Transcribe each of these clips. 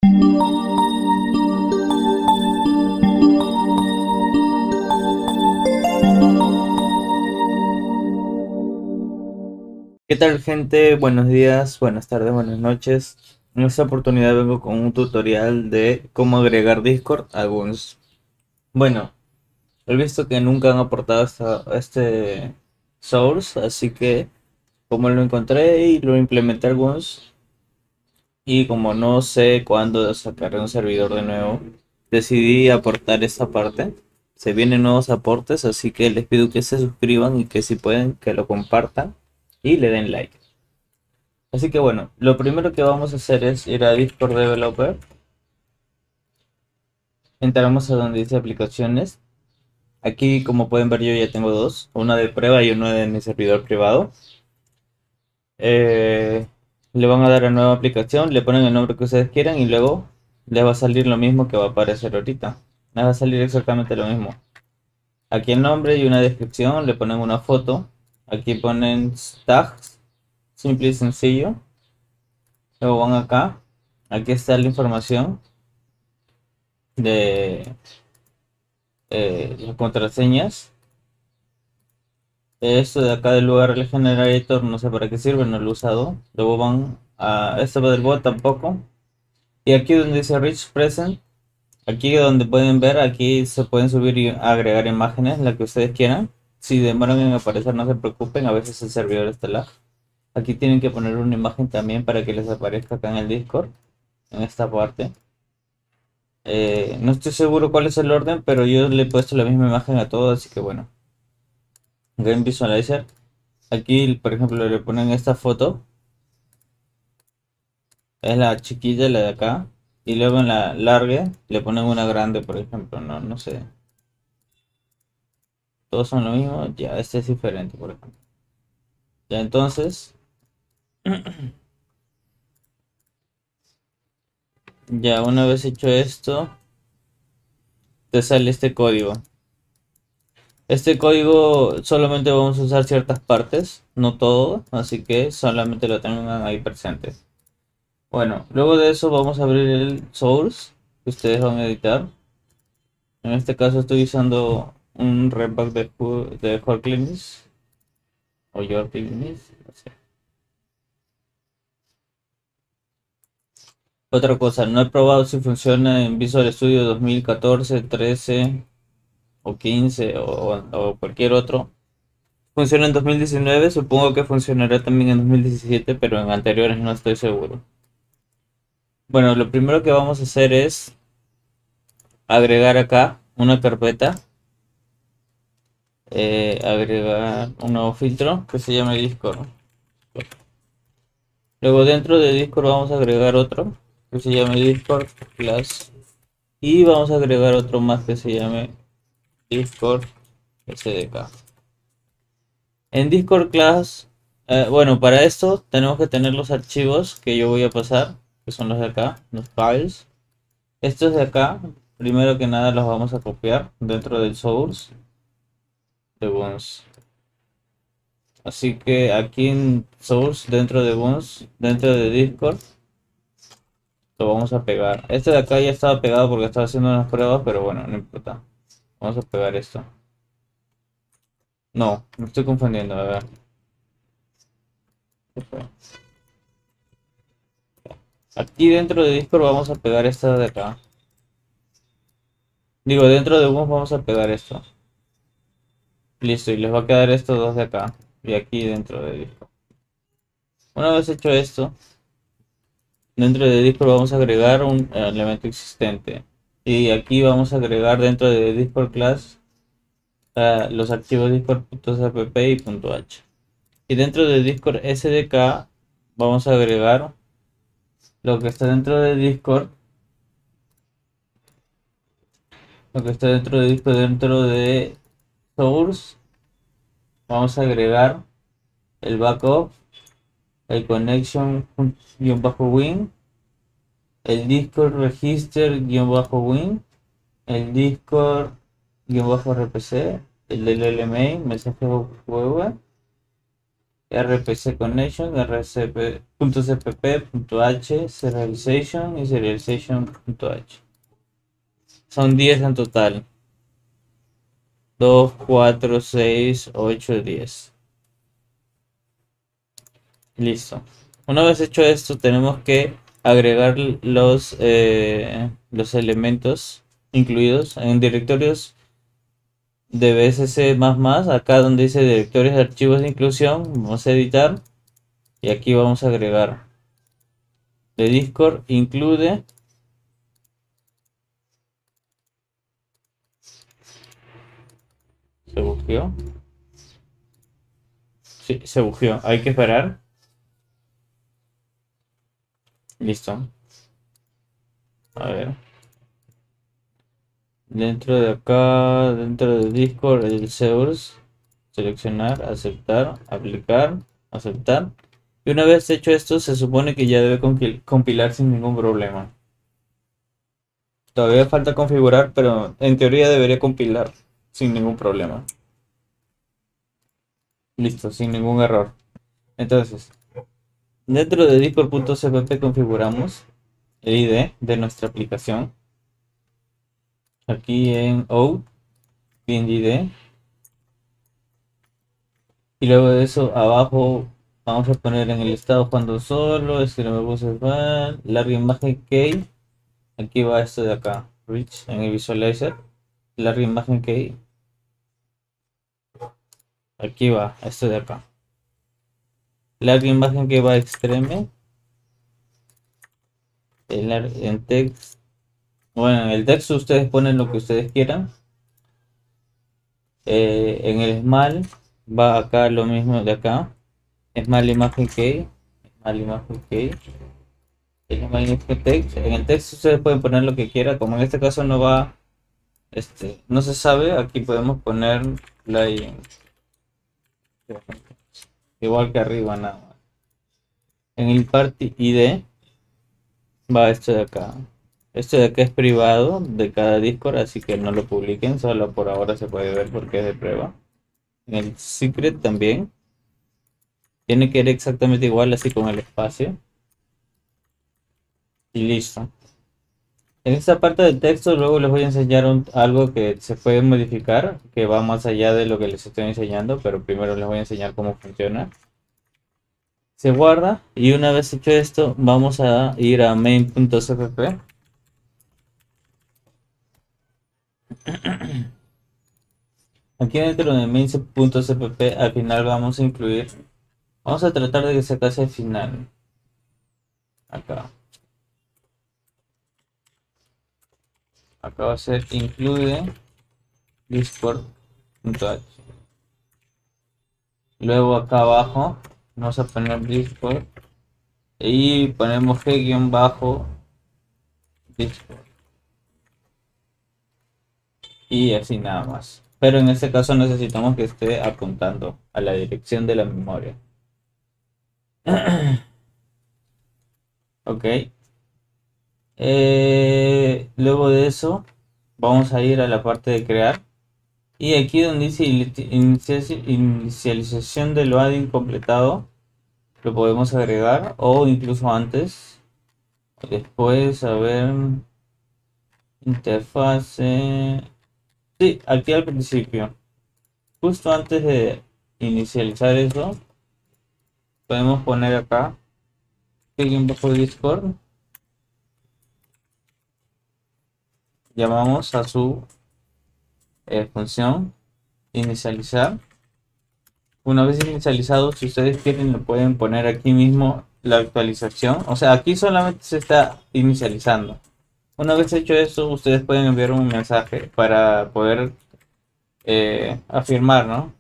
¿Qué tal, gente? Buenos días, buenas tardes, buenas noches. En esta oportunidad vengo con un tutorial de cómo agregar Discord a Guns. Bueno, he visto que nunca han aportado este source, así que como lo encontré y lo implementé a Guns, y como no sé cuándo sacaré un servidor de nuevo, decidí aportar esta parte. Se vienen nuevos aportes, así que les pido que se suscriban y que si pueden que lo compartan y le den like. Así que bueno, lo primero que vamos a hacer es ir a Discord Developer. Entramos a donde dice aplicaciones. Aquí, como pueden ver, yo ya tengo dos, una de prueba y una de mi servidor privado. Eh, Le van a dar a nueva aplicación, le ponen el nombre que ustedes quieran y luego les va a salir lo mismo que va a aparecer ahorita. Les va a salir exactamente lo mismo. Aquí el nombre y una descripción, le ponen una foto. Aquí ponen tags, simple y sencillo. Luego van acá. Aquí está la información de las contraseñas. Esto de acá del URL generator no sé para qué sirve, no lo he usado. Luego van a esto del bot tampoco. Y aquí donde dice Rich Present, aquí donde pueden ver, aquí se pueden subir y agregar imágenes, la que ustedes quieran. Si demoran en aparecer, no se preocupen, a veces el servidor está lag. Aquí tienen que poner una imagen también para que les aparezca acá en el Discord, en esta parte. No estoy seguro cuál es el orden, pero yo le he puesto la misma imagen a todos, así que bueno. Game Visualizer. Aquí, por ejemplo, le ponen esta foto. Es la chiquilla, la de acá. Y luego en la larga le ponen una grande, por ejemplo. No, no sé. Todos son lo mismo. Ya, este es diferente, por ejemplo. Ya, entonces. Ya, una vez hecho esto, te sale este código. Este código solamente vamos a usar ciertas partes, no todo. Así que solamente lo tengan ahí presente. Bueno, luego de eso vamos a abrir el source que ustedes van a editar. En este caso estoy usando un Redback de Jorklinis o Jorklinis, no sé. Otra cosa, no he probado si funciona en Visual Studio 2014, 13 o 15 o cualquier otro. Funciona en 2019, supongo que funcionará también en 2017, pero en anteriores no estoy seguro. Bueno, lo primero que vamos a hacer es agregar acá una carpeta, agregar un nuevo filtro que se llame Discord. Luego dentro de Discord vamos a agregar otro que se llame Discord Class. Y vamos a agregar otro más que se llame Discord SDK. En Discord Class, bueno, para esto tenemos que tener los archivos que yo voy a pasar, que son los de acá, los files. Estos de acá, primero que nada los vamos a copiar dentro del source de Bones. Así que aquí en source, dentro de Bones, dentro de Discord, lo vamos a pegar. Este de acá ya estaba pegado porque estaba haciendo unas pruebas, pero bueno, no importa. Vamos a pegar esto. No, me estoy confundiendo, a ver. Aquí dentro de Discord vamos a pegar esta de acá. Digo, dentro de Boom vamos a pegar esto. Listo, y les va a quedar estos dos de acá. Y aquí dentro de Discord. Una vez hecho esto, dentro de Discord vamos a agregar un elemento existente. Y aquí vamos a agregar dentro de Discord class los archivos discord.cpp y .h. Y dentro de Discord SDK vamos a agregar lo que está dentro de Discord. Lo que está dentro de Discord, dentro de Source. Vamos a agregar el backup, el connection-win, el Discord register-win, el Discord-rpc, el del LMA, mensaje web, RPC connection, rcp.cpp.h, serialization y serialization.h. Son 10 en total. 2, 4, 6, 8, 10. Listo. Una vez hecho esto, tenemos que agregar los elementos incluidos en directorios de BSC++. Acá donde dice directorios de archivos de inclusión, vamos a editar y aquí vamos a agregar de Discord include se bugueó. Sí, se bugueó. Hay que esperar. Listo. A ver. Dentro de acá, dentro de Discord, el source, seleccionar, aceptar, aplicar, aceptar. Y una vez hecho esto, se supone que ya debe compilar sin ningún problema. Todavía falta configurar, pero en teoría debería compilar sin ningún problema. Listo, sin ningún error. Entonces, dentro de discord.cpp configuramos el ID de nuestra aplicación. Aquí en out, ID. Y luego de eso, abajo vamos a poner en el estado cuando solo, larga imagen key. Aquí va esto de acá, rich en el visualizer, larga imagen key. Aquí va esto de acá. Larga imagen que va extreme. En text. Bueno, en el texto ustedes ponen lo que ustedes quieran. En el small va acá lo mismo de acá. Small imagen key. Small imagen key. En el texto ustedes pueden poner lo que quieran. Como en este caso no va, no se sabe, aquí podemos poner igual que arriba nada más. En el party ID va esto de acá. Esto de acá es privado de cada Discord, así que no lo publiquen, solo por ahora se puede ver porque es de prueba. En el secret también. Tiene que ir exactamente igual, así con el espacio. Y listo. En esta parte del texto luego les voy a enseñar algo que se puede modificar, que va más allá de lo que les estoy enseñando, pero primero les voy a enseñar cómo funciona. Se guarda y una vez hecho esto vamos a ir a main.cpp. Aquí dentro de main.cpp al final vamos a incluir, vamos a tratar de que se case al final. Acá. Acá va a ser include discord.h. Luego acá abajo vamos a poner discord y ponemos g-discord y así nada más. Pero en este caso necesitamos que esté apuntando a la dirección de la memoria. Ok. Luego de eso vamos a ir a la parte de crear. Y aquí donde dice inicialización del loading completado, lo podemos agregar o incluso antes. Después, a ver, interfase. Sí, aquí al principio. Justo antes de inicializar eso, podemos poner acá, clic bajo Discord. Llamamos a su función inicializar. Una vez inicializado, si ustedes quieren, lo pueden poner aquí mismo la actualización. O sea, aquí solamente se está inicializando. Una vez hecho eso, ustedes pueden enviar un mensaje para poder afirmar, ¿no?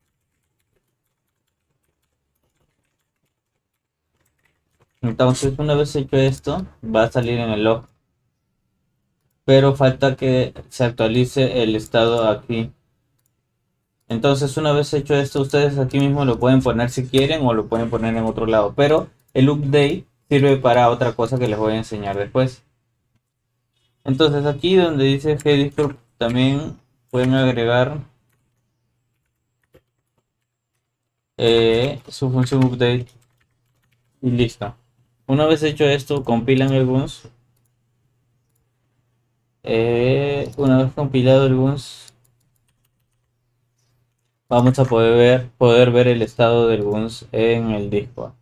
Entonces, una vez hecho esto, va a salir en el log. Pero falta que se actualice el estado aquí. Entonces, una vez hecho esto, ustedes aquí mismo lo pueden poner si quieren o lo pueden poner en otro lado. Pero el update sirve para otra cosa que les voy a enseñar después. Entonces, aquí donde dice GDiscord también pueden agregar su función update y listo. Una vez hecho esto, compilan el Guns. Una vez compilado el Guns, vamos a poder ver el estado del Guns en el disco.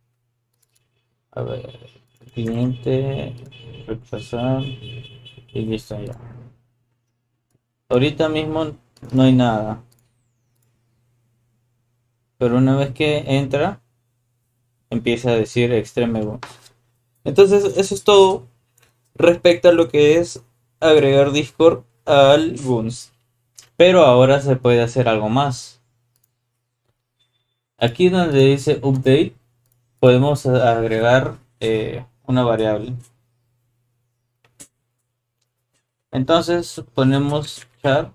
A ver, cliente, repasar y listo ya. Ahorita mismo no hay nada, pero una vez que entra, empieza a decir Extreme Guns. Entonces, eso es todo respecto a lo que es agregar Discord al Guns. Pero ahora se puede hacer algo más. Aquí donde dice Update, podemos agregar una variable. Entonces ponemos char.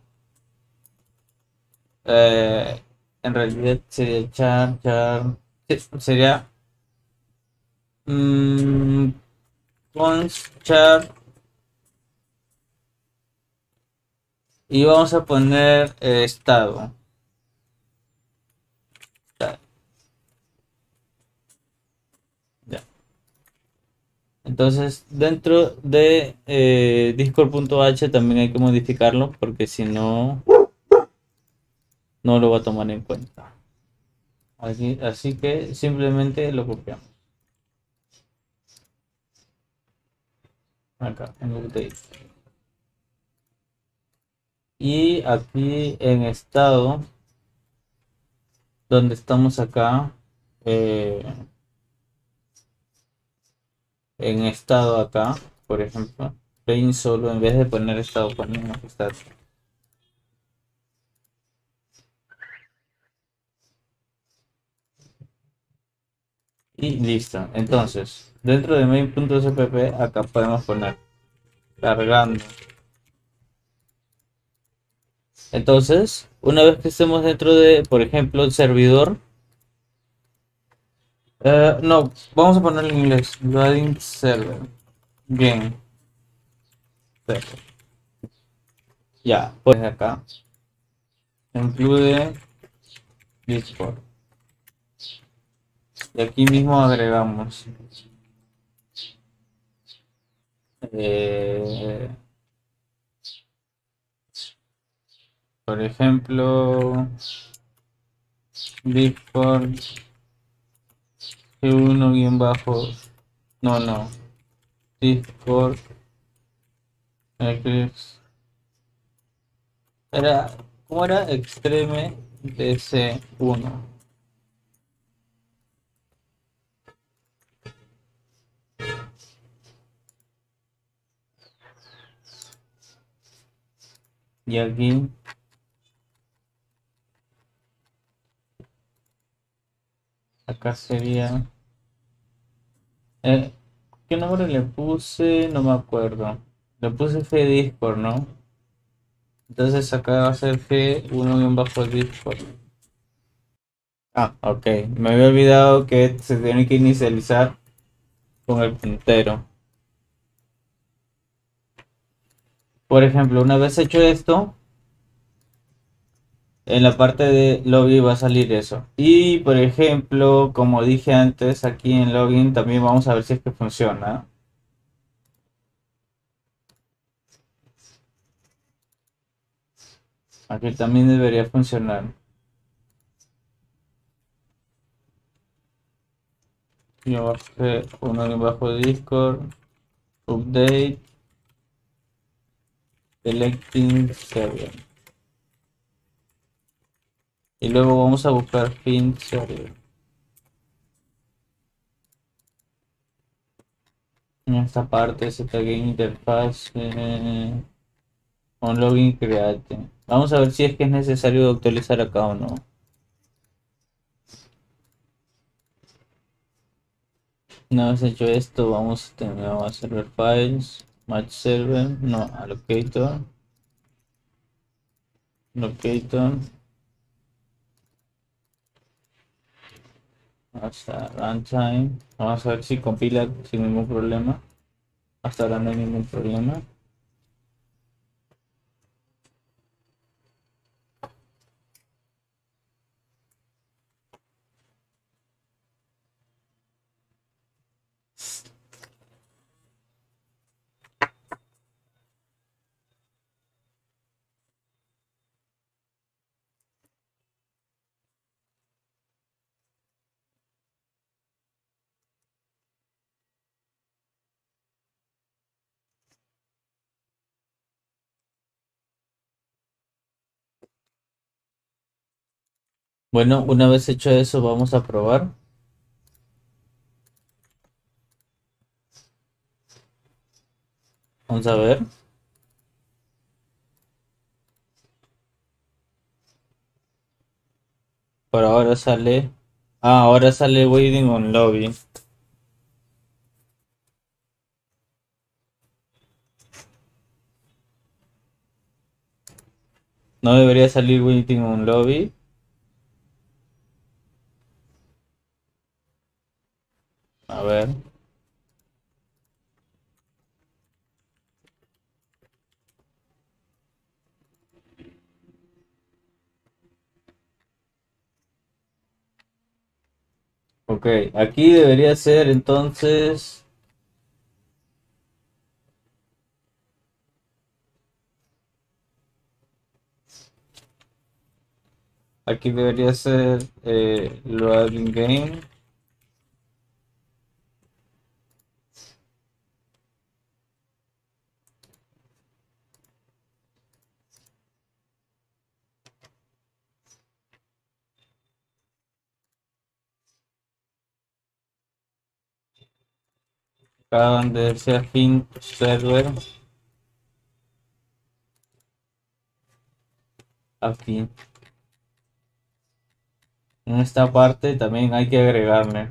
En realidad sería char. Sí, sería const char. Y vamos a poner estado. Ya. Entonces dentro de discord.h también hay que modificarlo porque si no, no lo va a tomar en cuenta. Así que simplemente lo copiamos. Acá en update. Y aquí en estado, donde estamos acá, eh, en estado acá, por ejemplo, plain solo, en vez de poner estado, ponemos estado. Y listo. Entonces, dentro de main.cpp, acá podemos poner cargando. Entonces, una vez que estemos dentro de, por ejemplo, el servidor, no, vamos a ponerlo en inglés, loading server. Bien, perfecto. Ya, pues acá, incluye Discord. Y aquí mismo agregamos eh, por ejemplo, Discord G1 guión bajo, no, Discord Eclipse. ¿Cómo era? Extreme DC1. Y aquí acá sería eh, ¿qué nombre le puse? No me acuerdo. Le puse G Discord, ¿no? Entonces acá va a ser G1-Discord. Ah, ok. Me había olvidado que se tiene que inicializar con el puntero. Por ejemplo, una vez hecho esto, en la parte de lobby va a salir eso. Y por ejemplo, como dije antes, aquí en login también vamos a ver si es que funciona. Aquí también debería funcionar. Yo bajé uno bajo Discord, update, selecting server. Y luego vamos a buscar fin server. En esta parte ZGame interface on login create. Vamos a ver si es que es necesario actualizar acá o no. Una vez hecho esto, vamos a server files, match server, no, locator, hasta runtime. Vamos a ver si compila sin ningún problema. Hasta ahora no hay ningún problema. Bueno, una vez hecho eso, vamos a probar. Vamos a ver. Por ahora sale. Ah, ahora sale Waiting on Lobby. No debería salir Waiting on Lobby. A ver. Ok, aquí debería ser entonces. Aquí debería ser Loading Game. Acá donde sea Fin Server. Aquí. En esta parte también hay que agregarle.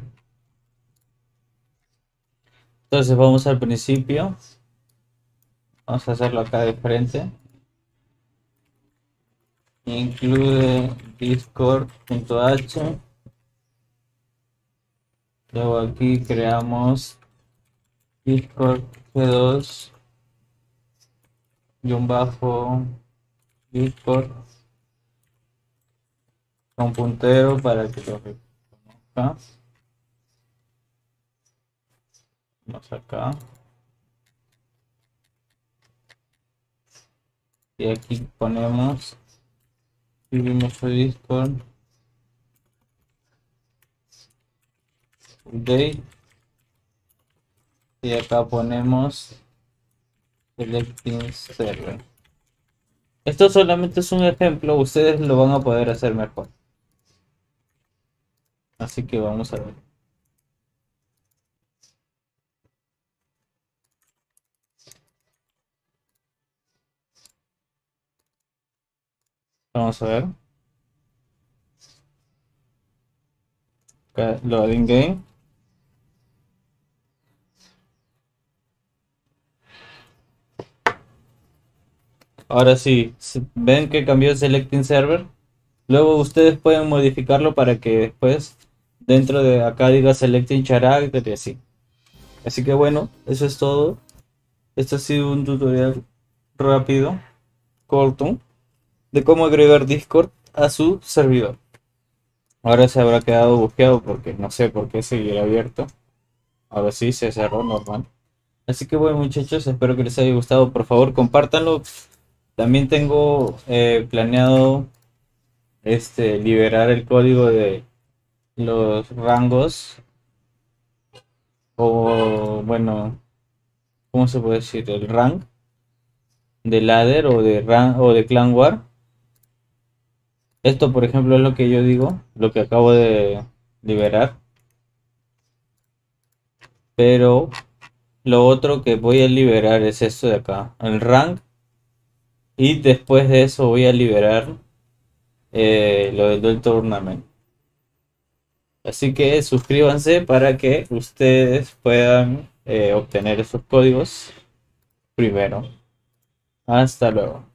Entonces vamos al principio. Vamos a hacerlo acá de frente. Include discord.h. Luego aquí creamos discord g2 y un bajo discord con puntero para que lo reconozca. Vamos acá. Y aquí ponemos nuestro discord update. Y acá ponemos selecting server. Esto solamente es un ejemplo, ustedes lo van a poder hacer mejor. Así que vamos a ver. Vamos a ver. Acá, loading game. Ahora sí, ven que cambió selecting server. Luego ustedes pueden modificarlo para que después dentro de acá diga selecting character y así. Así que bueno, eso es todo. Este ha sido un tutorial rápido, corto, de cómo agregar Discord a su servidor. Ahora se habrá quedado bugueado porque no sé por qué seguir abierto. Ahora sí se cerró normal. Así que bueno muchachos, espero que les haya gustado. Por favor compártanlo. También tengo planeado liberar el código de los rangos. O bueno, ¿cómo se puede decir? El rank de ladder o de clan war. Esto por ejemplo es lo que yo digo, lo que acabo de liberar. Pero lo otro que voy a liberar es esto de acá, el rank. Y después de eso voy a liberar lo del Duel Tournament. Así que suscríbanse para que ustedes puedan obtener esos códigos primero. Hasta luego.